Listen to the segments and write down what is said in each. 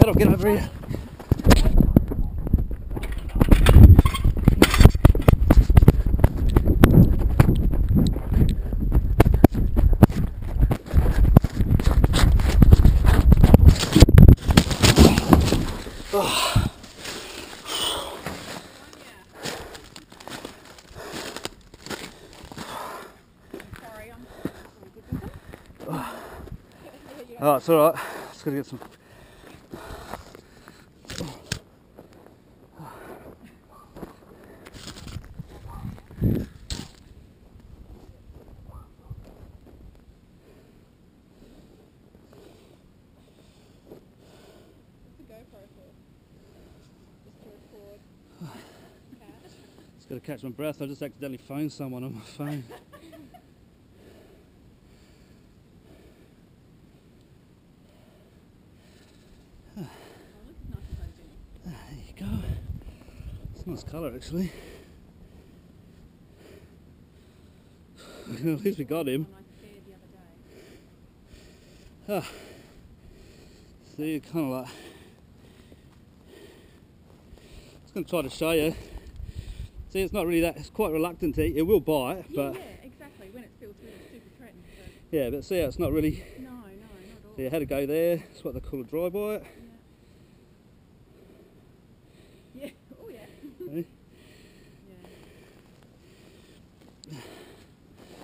I'll get over here. Oh, it's alright. Just gotta get some. Just gotta catch my breath. I just accidentally phoned someone on my phone. There you go. It's a nice colour actually. At least we got him. See, kind of like. I was going to try to show you. See, it's not really that. It's quite reluctant to eat. It will bite, but yeah, exactly. When it feels really super threatened. So. Yeah, but see how it's not really. No, not at all. See, I had to go there. It's what they call a dry bite. Yeah. Yeah. Oh yeah. Okay. Yeah.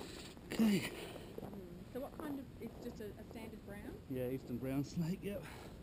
Okay. So what kind of? It's just a standard brown. Yeah, Eastern brown snake. Yep.